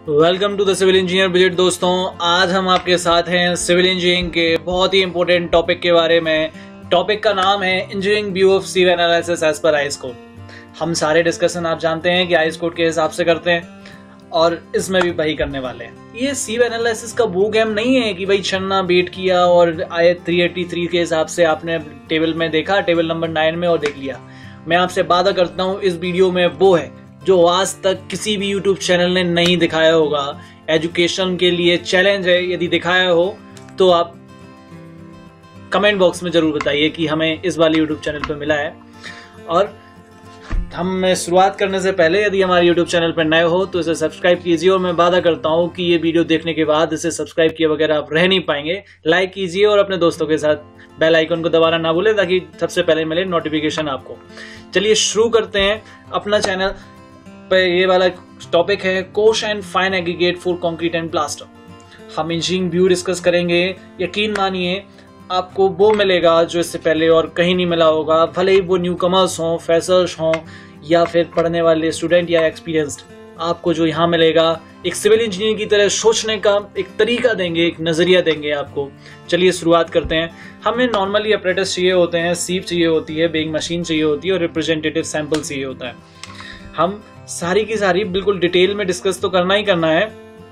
Welcome to the civil engineer budget. दोस्तों, आज हम आपके साथ हैं सिविल इंजीनियरिंग के बहुत ही इंपॉर्टेंट टॉपिक के बारे में। टॉपिक का नाम है engineering view of sieve analysis as per IS code. हम सारे डिस्कशन आप जानते हैं कि आईएस कोड के हिसाब से करते हैं और इसमें भी वही करने वाले हैं। ये सिव एनालिसिस का वो गेम नहीं है कि भाई छन्ना बेट किया और आए 383 के हिसाब से आपने टेबल में देखा, टेबल नंबर 9 में, और देख लिया। मैं आपसे वादा करता हूँ इस वीडियो में वो है जो आज तक किसी भी YouTube चैनल ने नहीं दिखाया होगा। एजुकेशन के लिए चैलेंज है, यदि दिखाया हो तो आप कमेंट बॉक्स में जरूर बताइए कि हमें इस वाले YouTube चैनल पर मिला है। और हम शुरुआत करने से पहले यदि हमारे YouTube चैनल पर नए हो तो इसे सब्सक्राइब कीजिए, और मैं वादा करता हूँ कि ये वीडियो देखने के बाद इसे सब्सक्राइब किए वगैरह आप रह नहीं पाएंगे। लाइक कीजिए और अपने दोस्तों के साथ बेल आइकन को दबाना ना भूलें ताकि सबसे पहले मिले नोटिफिकेशन आपको। चलिए शुरू करते हैं। अपना चैनल पे ये वाला टॉपिक है coarse and fine aggregate for concrete and plaster. हम इंजीनियरिंग व्यू डिस्कस करेंगे। यकीन मानिए आपको वो मिलेगा जो इससे पहले और कहीं नहीं मिला होगा, भले ही वो न्यू कमर्स हों, फ्रेशर्स हों या फिर पढ़ने वाले स्टूडेंट या एक्सपीरियंस्ड। आपको जो यहाँ मिलेगा एक सिविल इंजीनियर की तरह सोचने का एक तरीका देंगे, एक नज़रिया देंगे आपको। चलिए शुरुआत करते हैं। हमें नॉर्मली अप्रेटिस चाहिए होते हैं, सीव चाहिए होती है, बेइंग मशीन चाहिए होती है और रिप्रेजेंटेटिव सैंपल चाहिए होता है। हम सारी की सारी बिल्कुल डिटेल में डिस्कस तो करना ही करना है।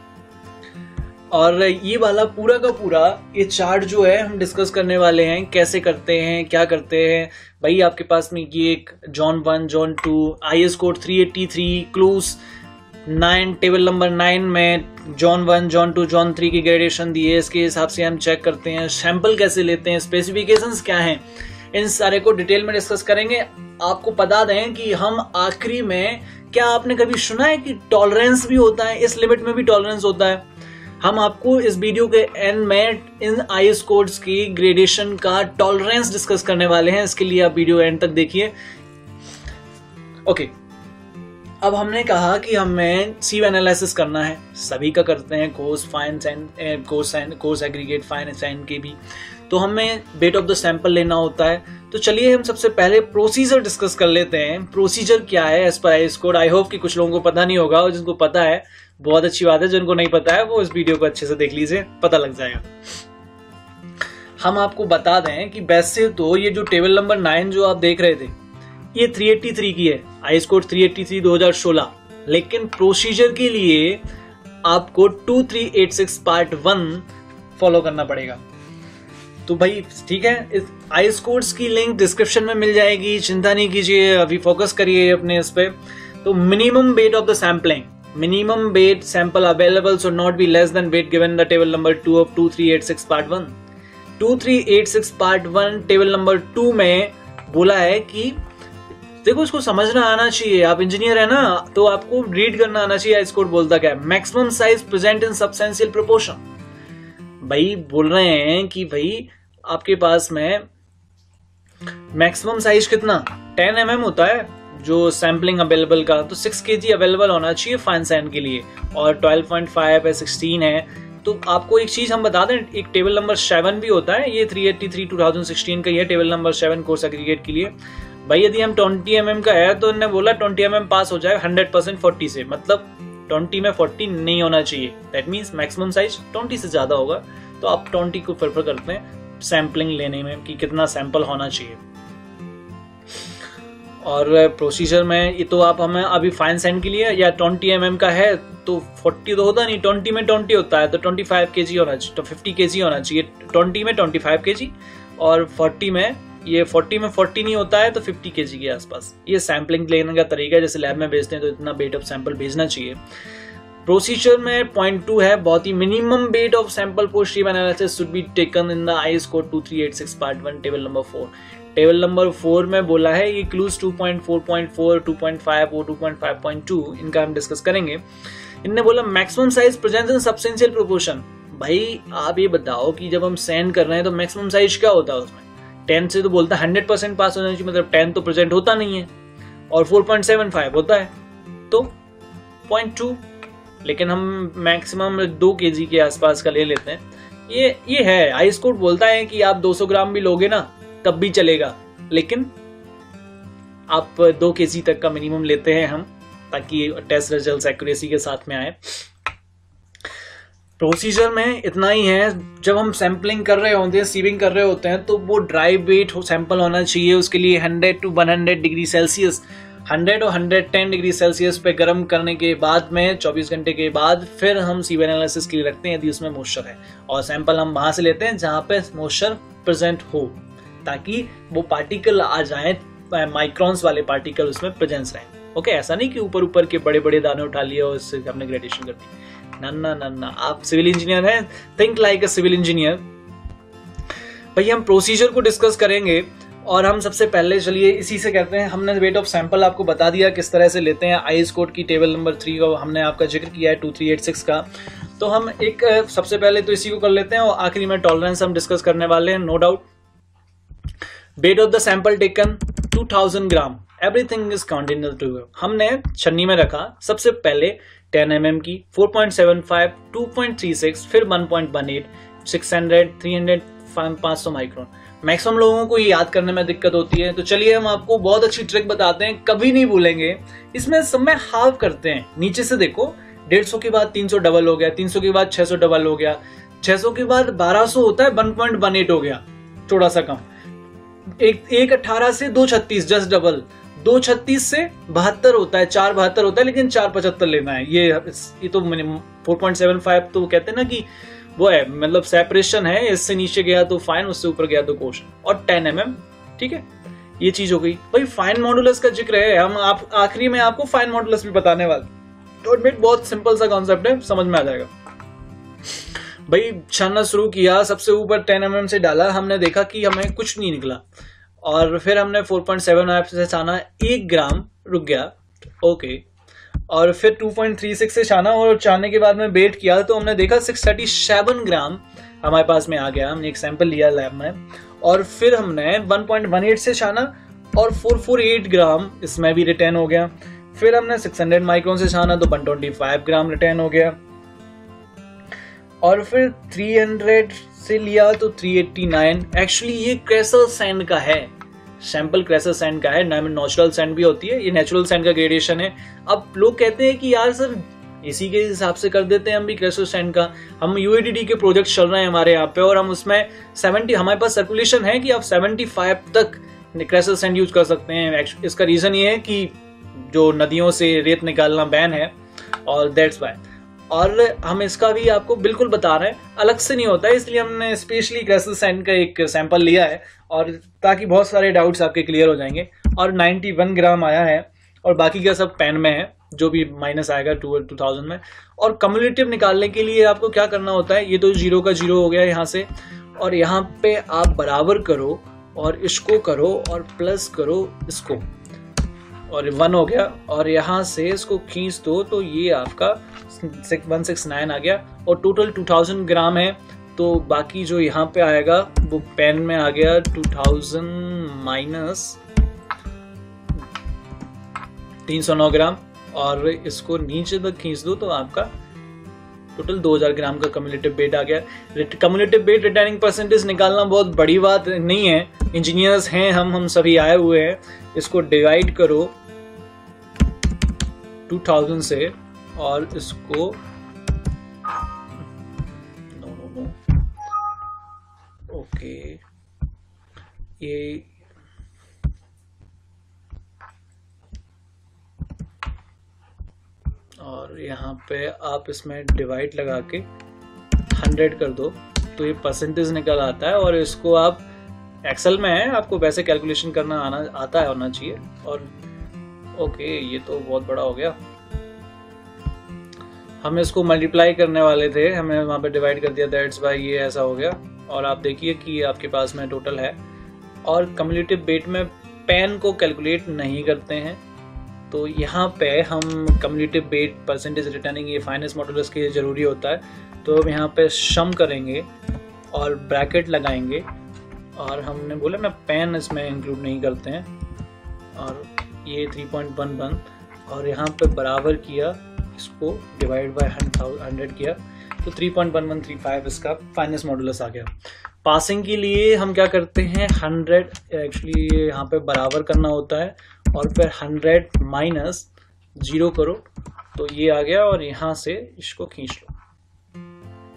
और ये वाला पूरा का पूरा ये चार्ट जो है हम डिस्कस करने वाले हैं, कैसे करते हैं, क्या करते हैं। भाई आपके पास में ये एक zone 1, zone 2, IS code 383, clause 9, table number 9 में जॉन 1, जॉन 2, जॉन 3 की ग्रेडेशन दी है। इसके हिसाब से हम चेक करते हैं सैंपल कैसे लेते हैं, स्पेसिफिकेशंस क्या हैं, इन सारे को डिटेल में डिस्कस करेंगे। आपको बता दें कि हम आखिरी में, क्या आपने कभी सुना है कि टॉलरेंस भी होता है, इस लिमिट में भी टॉलरेंस होता है। हम आपको इस वीडियो के एंड में इन आईएस कोड्स की ग्रेडेशन का टॉलरेंस डिस्कस करने वाले हैं। इसके लिए आप वीडियो एंड तक देखिए। ओके, अब हमने कहा कि हमें सीव एनालिसिस करना है, सभी का करते हैं, coarse fine and coarse aggregate fine and के भी। तो हमें वेट ऑफ द सैंपल लेना होता है। तो चलिए हम सबसे पहले प्रोसीजर डिस्कस कर लेते हैं। प्रोसीजर क्या है as per IS code. I hope कि कुछ लोगों को पता नहीं होगा, और जिनको पता है बहुत अच्छी बात है, जिनको नहीं पता है वो इस वीडियो को अच्छे से देख लीजिए, पता लग जाएगा। हम आपको बता दें कि वैसे तो ये जो टेबल नंबर 9 जो आप देख रहे थे ये 383 की है, आईएस कोड 383 2016। लेकिन प्रोसीजर के लिए आपको 2386 पार्ट 1 फॉलो करना पड़ेगा। तो भाई ठीक है, इस आईएस कोड्स की लिंक डिस्क्रिप्शन में मिल जाएगी, चिंता नहीं कीजिए, अभी फोकस करिए अपने इस पे। तो minimum weight of the sampling, minimum weight sample available should not be less than weight given in the table number 2 of 2386 part 1. 2386 part 1 table number 2 में बोला है कि देखो, इसको समझना आना चाहिए। आप इंजीनियर है ना, तो आपको रीड करना आना चाहिए इस कोड बोलता क्या है। Maximum size present in substantial proportion. भाई बोल रहे हैं कि भाई आपके पास में मैक्सिमम साइज कितना 10 mm होता है जो सैम्पलिंग अवेलेबल का, तो 6 kg अवेलेबल होना चाहिए फाइन सैंड के लिए, और 12.5 है, 16 है। तो आपको एक चीज हम बता दें, एक टेबल नंबर 7 भी होता है, ये 383 2016 का, ये टेबल नंबर 7 कोर्स एग्रीगेट के लिए। भाई यदि हम 20 mm का है तो इन्होंने बोला 20 mm पास हो जाए 100% 40 से, मतलब 20 में 40 नहीं होना चाहिए। दैट मीन्स मैक्सिमम साइज 20 से ज्यादा होगा। तो आप 20 को प्रेफर करते हैं सैम्पलिंग लेने में कि कितना सैंपल होना चाहिए। और प्रोसीजर में ये तो आप हमें अभी फाइन सैंड के लिए, या 20 mm का है तो 40 तो होता नहीं, 20 में 20 होता है तो 25 kg होना चाहिए, तो 50 kg होना चाहिए। 20 में 25 kg और 40 में, ये 40 में 40 नहीं होता है तो 50 kg के आसपास। ये सैम्पलिंग लेने का तरीका है, जैसे लैब में भेजते हैं तो इतना वेट ऑफ सैंपल भेजना चाहिए। प्रोसीजर में पॉइंट 2 है बहुत ही, minimum weight of sample for sieve analysis should be taken in the IS code 2386 part 1 table number 4। Table number 4 में बोला है ये क्लूज 2.4.4, 2.5 और 2.5.2, इनका हम डिस्कस करेंगे। इनने बोला maximum size present in substantial proportion. भाई आप ये बताओ कि जब हम सेंड कर रहे हैं तो मैक्सिमम साइज क्या होता है उसमें? 10 से तो बोलता है 100% पास होना चाहिए, मतलब 10 तो प्रेजेंट होता नहीं है, और 4.75 होता है तो 0.2, लेकिन हम मैक्सिमम 2 kg के आसपास का ले लेते हैं। ये है, आईएस कोड बोलता है कि आप 200 ग्राम भी लोगे ना तब भी चलेगा, लेकिन आप 2 kg तक का मिनिमम लेते हैं हम, ताकि टेस्ट रिजल्ट एक्यूरेसी के साथ में आए। प्रोसीजर में इतना ही है, जब हम सैम्पलिंग कर रहे होते हैं, सीविंग कर रहे होते हैं, तो वो ड्राई वेट सैंपल होना चाहिए। उसके लिए 100 to 100 डिग्री सेल्सियस, 100 और 110 डिग्री सेल्सियस पे गर्म करने के बाद में 24 घंटे के बाद फिर हम सीवी एनालिसिस के लिए रखते हैं यदि उसमें मॉइस्चर है। और सैंपल हम वहां से लेते हैं जहां पे मॉइस्चर प्रेजेंट हो, ताकि वो पार्टिकल आ जाए, माइक्रॉन्स वाले पार्टिकल उसमें प्रेजेंस रहे। ओके, ऐसा नहीं कि ऊपर ऊपर के बड़े बड़े दाने उठा लिए और उससे हमने ग्रेडेशन कर दी। नन्ना नन्ना, आप सिविल इंजीनियर हैं, think like a civil engineer. भाई हम प्रोसीजर को डिस्कस करेंगे और हम सबसे पहले चलिए इसी से कहते हैं। हमने वेट ऑफ सैंपल आपको बता दिया किस तरह से लेते हैं। आईएस कोड की टेबल नंबर 3 का हमने आपका जिक्र किया है, 2386 का। तो हम एक सबसे पहले तो इसी को कर लेते हैं और आखिरी में टॉलरेंस हम डिस्कस करने वाले हैं, no doubt. Weight of the sample taken 2000 gram, everything is continuous to. हमने छन्नी में रखा सबसे पहले 10 mm की, 4.75, 2.36, फिर 1.18, 600, 300, 500 माइक्रोन। मैक्सिमम लोगों को ये याद करने में दिक्कत होती है, तो चलिए हम आपको बहुत अच्छी ट्रिक बताते हैं, कभी नहीं भूलेंगे। इसमें सब में हाफ करते हैं, नीचे से देखो 150 के बाद 300 डबल हो गया, 300 के बाद 600 डबल हो गया, 600 के बाद 1200 होता है, 1.18 हो गया, थोड़ा सा कम। 1.18 से 2.36 जस्ट डबल, 2.36 से 72 होता है, 4.72 होता है, लेकिन 4.75 लेना है। ये तो 4.75 तो कहते हैं ना कि वो है, मतलब सेपरेशन है, इससे नीचे गया तो फाइन, उससे ऊपर गया तो क्वेश्चन। और 10 mm, ठीक है, ये चीज हो गई। भाई फाइन मॉडुलस का जिक्र है, हम आप आखिरी में आपको फाइन मॉडुलस भी बताने वाले। तो एडमिट बहुत सिंपल सा कॉन्सेप्ट है, समझ में आ जाएगा। भाई छानना शुरू किया, सबसे ऊपर 10 mm से डाला, हमने देखा कि हमें कुछ नहीं निकला, और फिर हमने 4.75 से छाना, 1 ग्राम रुक गया, ओके। और फिर 2.36 से छाना, और छानने के बाद में वेट किया तो हमने देखा 637 ग्राम हमारे पास में आ गया। हमने एक सैंपल लिया लैब में, और फिर हमने 1.18 से छाना और 448 ग्राम इसमें भी रिटेन हो गया। फिर हमने 600 माइक्रोन से छाना तो 125 ग्राम रिटेन हो गया, और फिर 300 से लिया तो 389। एक्चुअली ये क्रेसल सैंड का है, सैंपल क्रेसल सैंड का है, नेचुरल सैंड भी होती है, ये नेचुरल सैंड का ग्रेडेशन है। अब लोग कहते हैं कि यार सर इसी के हिसाब से कर देते हैं हम भी क्रेसल सैंड का। हम यूएडीडी के प्रोजेक्ट चल रहे हैं हमारे यहाँ पे, और हम उसमें 70, हमारे पास सर्कुलेशन है कि आप 75 तक क्रेसल सैंड यूज कर सकते हैं। इसका रीजन ये है कि जो नदियों से रेत निकालना बैन है, और दैट्स वाई। और हम इसका भी आपको बिल्कुल बता रहे हैं, अलग से नहीं होता है, इसलिए हमने स्पेशली क्रेसल सैंड का एक सैंपल लिया है, और ताकि बहुत सारे डाउट्स आपके क्लियर हो जाएंगे। और 91 ग्राम आया है, और बाकी का सब पेन में है, जो भी माइनस आएगा 2000 में। और कम्युलेटिव निकालने के लिए आपको क्या करना होता है, ये तो 0 का 0 हो गया यहाँ से, और यहाँ पे आप बराबर करो, और इसको करो, और प्लस करो इसको, और 1 हो गया, और यहाँ से इसको खींच दो तो ये आपका 169 आ गया, और टोटल 2000 ग्राम है। तो बाकी जो यहाँ पे आएगा वो पेन में आ गया 2000 माइनस 309 ग्राम, और इसको नीचे तक खींच दो तो आपका टोटल 2000 ग्राम का कम्युलेटिव वेट आ गया। कम्युलेटिव वेट रिटर्निंग परसेंटेज निकालना बहुत बड़ी बात नहीं है, इंजीनियर्स हैं हम सभी आए हुए हैं। इसको डिवाइड करो 2000 से, और इसको ओके, ये और यहाँ पे आप इसमें डिवाइड लगा के 100 कर दो तो ये परसेंटेज निकल आता है। और इसको आप एक्सेल में है, आपको वैसे कैलकुलेशन करना आता है, होना चाहिए। और ओके, ये तो बहुत बड़ा हो गया, हम इसको मल्टीप्लाई करने वाले थे, हमने वहाँ पे डिवाइड कर दिया, दैट्स वाई ये ऐसा हो गया। और आप देखिए कि आपके पास में टोटल है। और कम्युलेटिव वेट में पेन को कैलकुलेट नहीं करते हैं, तो यहाँ पे हम कम्युलेटिव वेट परसेंटेज रिटर्निंग, ये फाइनेंस मॉडुलस के लिए ज़रूरी होता है। तो अब यहाँ पे सम करेंगे और ब्रैकेट लगाएंगे, और हमने बोला ना पेन इसमें इंक्लूड नहीं करते हैं, और ये 3.11, और यहाँ पे बराबर किया, इसको डिवाइड बाय 100 किया तो 3.1135 इसका फाइनेंस मॉडुलस आ गया। पासिंग के लिए हम क्या करते हैं, 100 एक्चुअली यहाँ पे बराबर करना होता है, और फिर 100 माइनस 0 करो तो ये आ गया, और यहाँ से इसको खींच लो।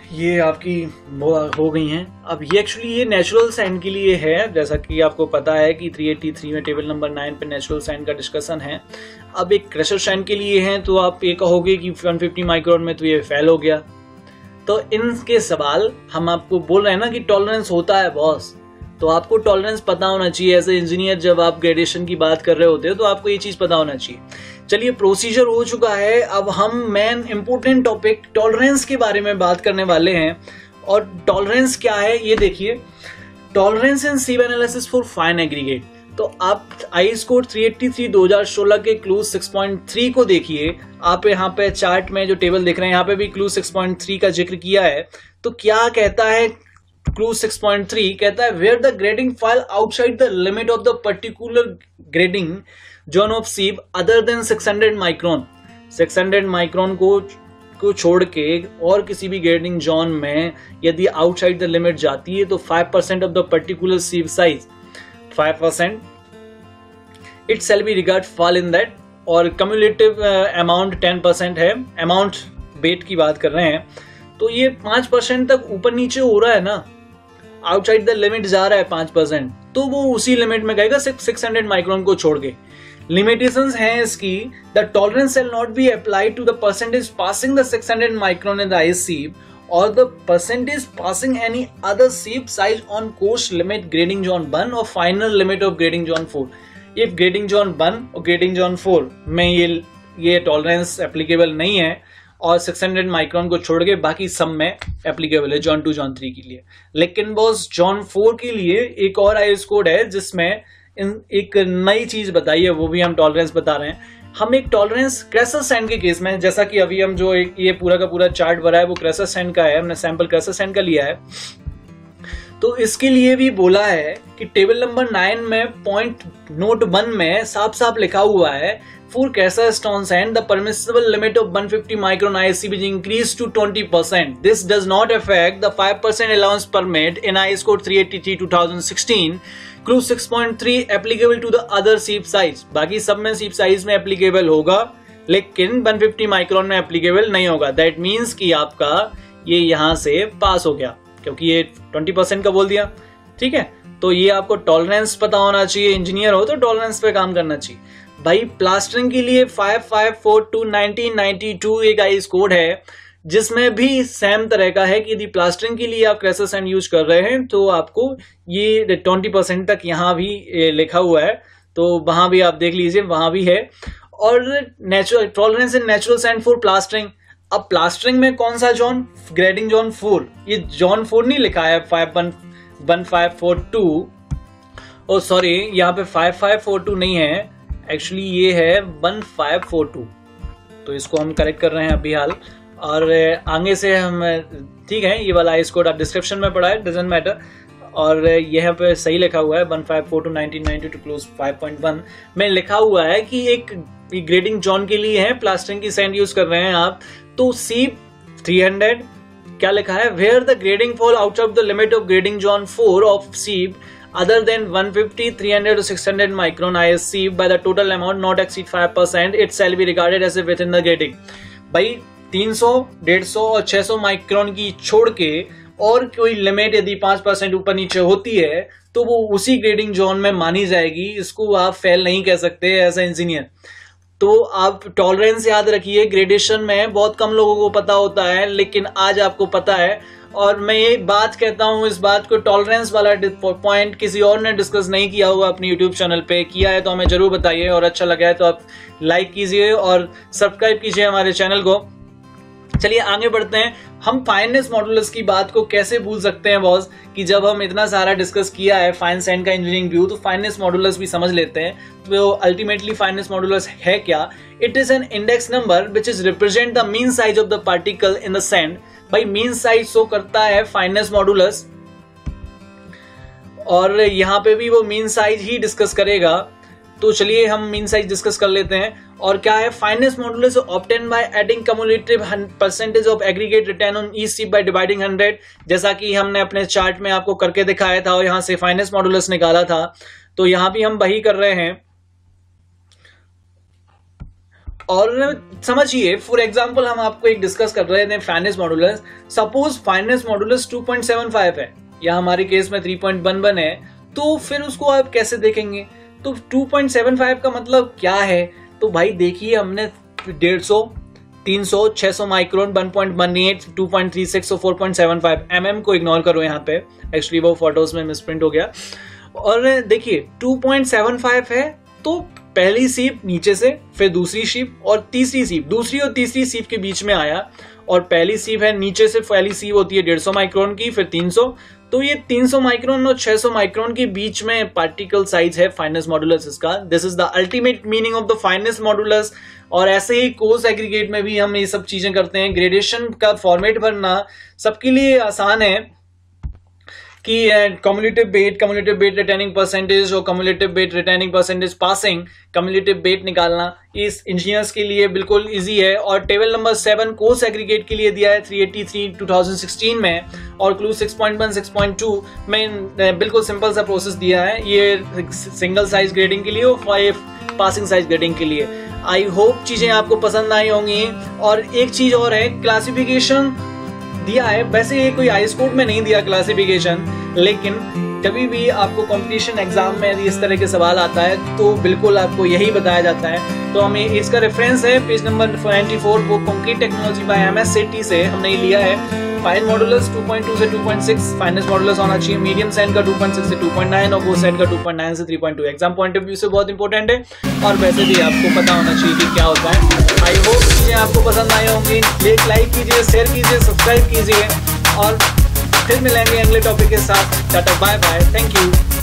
ये आपकी हो गई हैं। अब ये एक्चुअली ये नेचुरल सैंड के लिए है, जैसा कि आपको पता है कि 383 में टेबल नंबर 9 पे नेचुरल सैंड का डिस्कशन है। अब एक क्रशर सैंड के लिए है तो आप ये कहोगे कि 150 माइक्रोन में तो ये फेल हो गया। तो इनके सवाल हम आपको बोल रहे हैं ना कि टॉलरेंस होता है बॉस, तो आपको टॉलरेंस पता होना चाहिए। एज ए इंजीनियर जब आप ग्रेडेशन की बात कर रहे होते हो तो आपको ये चीज पता होना चाहिए। चलिए प्रोसीजर हो चुका है, अब हम मेन इंपोर्टेंट टॉपिक टॉलरेंस के बारे में बात करने वाले हैं। और टॉलरेंस क्या है ये देखिए, tolerance in sieve analysis for fine aggregate. तो आप आईएस कोड 383 2016 के क्लूज 6.3 को देखिए। आप यहाँ पे चार्ट में जो टेबल देख रहे हैं यहाँ पे भी क्लूज 6.3 का जिक्र किया है। तो क्या कहता है क्लूज 6.3? कहता है where the grading file outside the limit of the particular grading zone of sieve other than 600 micron. 600 micron को छोड़ के और किसी भी ग्रेडिंग जोन में यदि आउटसाइड द लिमिट जाती है तो 5% of the particular sieve size 5% it shall be regard fall in that. और कम्युलेटिव अमाउंट 10% है। अमाउंट बेट की बात कर रहे हैं तो ये 5% तक ऊपर नीचे हो रहा है ना, आउटसाइड द लिमिट जा रहा है 5%, तो वो उसी लिमिट में गएगा सिर्फ 600 माइक्रोन को छोड़ के। लिमिटेशंस हैं इसकी, the tolerance shall not be applied to the percentage passing the 600 micron in the IS sieve or the percentage passing any other sieve size on course limit grading zone 1 or final limit of grading zone 4। if grading zone 1 और grading zone 4 में ये tolerance applicable नहीं है और 600 micron को छोड़ के बाकी सब में एप्लीकेबल है जॉन 2 जॉन 3 के लिए। लेकिन बॉस जॉन 4 के लिए एक और आईएस कोड है जिसमें एक नई चीज बताई है, वो भी हम टॉलरेंस बता रहे हैं। हम एक टॉलरेंस क्रैशर सैंड के केस में, जैसा कि अभी हम जो ये पूरा का पूरा चार्ट भरा है वो क्रैशर सैंड का है, हमने सैंपल क्रैशर सैंड का लिया है। तो इसके लिए भी बोला है कि टेबल नंबर 9 में पॉइंट नोट 1 में साफ साफ लिखा हुआ है for crusher stone sand the permissible limit of 150 micron IS sieve is increase to 20%। This does not affect the 5% allowance permit in IS code 383 2016 clause 6.3 applicable to the other sieve size. बाकी सब में सीव size में applicable होगा लेकिन 150 micron में applicable नहीं होगा। That means कि आपका ये यहां से पास हो गया क्योंकि ये 20% का बोल दिया। ठीक है, तो ये आपको टॉलरेंस पता होना चाहिए। इंजीनियर हो तो टॉलरेंस पे काम करना चाहिए भाई। प्लास्टरिंग के लिए 5542/1992 एक आईएस कोड है जिसमें भी सेम तरह का है कि यदि प्लास्टरिंग के लिए आप क्रैशर सैंड यूज कर रहे हैं तो आपको ये 20% तक यहाँ भी लिखा हुआ है, तो वहां भी आप देख लीजिए, वहां भी है। और natural tolerance in natural sand for plastering. अब प्लास्टरिंग में कौन सा जोन? Grading zone 4। ये जोन 4 नहीं लिखा है 1542, ओ सॉरी यहाँ पे 5542 नहीं है, एक्चुअली ये है 1542। तो इसको हम करेक्ट कर रहे हैं अभी हाल। और आगे से हम ठीक है, ये वाला आईएस कोड आप डिस्क्रिप्शन में पढ़ा है, डजंट मैटर। और यहाँ पे सही लिखा हुआ है 1542/1992 क्लोज 5.1 में लिखा हुआ है कि एक ग्रेडिंग जोन के लिए है, प्लास्टरिंग की सैंड यूज कर रहे हैं आप, तो सीव 300 क्या लिखा है where the grading fall out of the limit of grading zone 4 of sieve other than 150, 300 to 600 micron IS sieve by the total amount not exceed 5%, it shall be regarded as if within the grading। भाई 300, 150 और 600 micron की छोड़ के और कोई limit यदि 5% ऊपर नीचे होती है तो वो उसी ग्रेडिंग जोन में मानी जाएगी। इसको आप फेल नहीं कह सकते एज ए इंजीनियर। तो आप टॉलरेंस याद रखिए, ग्रेडेशन में बहुत कम लोगों को पता होता है लेकिन आज आपको पता है। और मैं ये बात कहता हूं, इस बात को टॉलरेंस वाला पॉइंट किसी और ने डिस्कस नहीं किया होगा अपनी यूट्यूब चैनल पे, किया है तो हमें जरूर बताइए, और अच्छा लगा है तो आप लाइक कीजिए और सब्सक्राइब कीजिए हमारे चैनल को। चलिए आगे बढ़ते हैं। हम फाइननेस मॉडुलस की बात को कैसे भूल सकते हैं बॉस, कि जब हम इतना सारा डिस्कस किया है फाइन सैंड का इंजीनियरिंग व्यू, तो फाइननेस मॉडुलस भी समझ लेते हैं। तो अल्टीमेटली फाइननेस मॉडुलस है क्या? It is an index number which is represent the mean size of the particle in the sand. भाई मीन साइज शो करता है फाइननेस मॉडुलस, और यहाँ पे भी वो मीन साइज ही डिस्कस करेगा। तो चलिए हम मीन साइज डिस्कस कर लेते हैं। और क्या है fineness modulus? Obtain by adding cumulative percentage of aggregate return on each sieve by dividing 100, जैसा कि हमने अपने चार्ट में आपको करके दिखाया था और यहाँ से फाइननेस मॉडुलस निकाला था। तो यहाँ भी हम वही कर रहे हैं। और समझिए, फॉर एग्जांपल हम आपको एक डिस्कस कर रहे थे fineness modulus. Suppose fineness modulus 2.75 है या हमारे केस में 3.11 है, तो फिर उसको आप कैसे देखेंगे? तो 2.75 का मतलब क्या है? तो भाई देखिए, हमने 150, 300, 600 माइक्रोन, 1.18, 2.36 और 4.75 mm को इग्नोर करो यहाँ पे, एक्चुअली वो फोटोज में मिसप्रिंट हो गया। और देखिए 2.75 है तो पहली सीप नीचे से, फिर दूसरी सीप और तीसरी सीप, दूसरी और तीसरी सीप के बीच में आया, और पहली सीप है नीचे से, पहली सीप होती है 150 माइक्रोन की, फिर 300, तो ये 300 माइक्रोन और 600 माइक्रोन के बीच में पार्टिकल साइज है फाइनेंस मॉडुलस इसका। This is the ultimate meaning of the fineness modulus. और ऐसे ही कोर्स एग्रीगेट में भी हम ये सब चीजें करते हैं। ग्रेडेशन का फॉर्मेट भरना सबके लिए आसान है कि कम्युलेटिव बेट रिटर्निंग परसेंटेज और cumulative weight returning percentage passing, cumulative weight निकालना इस इंजीनियर्स के लिए बिल्कुल इजी है। और टेबल नंबर 7 कोर्स एग्रीगेट के लिए दिया है 383 2016 में, और क्लू 6.1 6.2 में बिल्कुल सिंपल सा प्रोसेस दिया है, ये सिंगल साइज ग्रेडिंग के लिए और 5 पासिंग साइज ग्रेडिंग के लिए। आई होप चीजें आपको पसंद आई होंगी। और एक चीज और है, क्लासिफिकेशन दिया है, वैसे ये कोई हाई स्कोर में नहीं दिया क्लासिफिकेशन, लेकिन कभी भी आपको कंपटीशन एग्जाम में यदि इस तरह के सवाल आता है तो बिल्कुल आपको यही बताया जाता है। तो हमें इसका रेफरेंस है पेज नंबर 94, वो कंक्रीट टेक्नोलॉजी बाय MSCT से हमने ये लिया है। फाइन मॉडुलस 2.2 से 2.6 फाइनेंस मॉडुलस होना चाहिए, मीडियम सेट का 2.6 से 2.9 और वो सेट का 2.9 से 3.2 एग्जाम पॉइंट ऑफ व्यू से बहुत इंपॉर्टेंट है, और वैसे भी आपको पता होना चाहिए कि क्या होता है। आई होप चीजें आपको पसंद आई होंगी। एक लाइक कीजिए, शेयर कीजिए, सब्सक्राइब कीजिए, और फिर मिलेंगे अगले टॉपिक के साथ। Tata bye bye, thank you.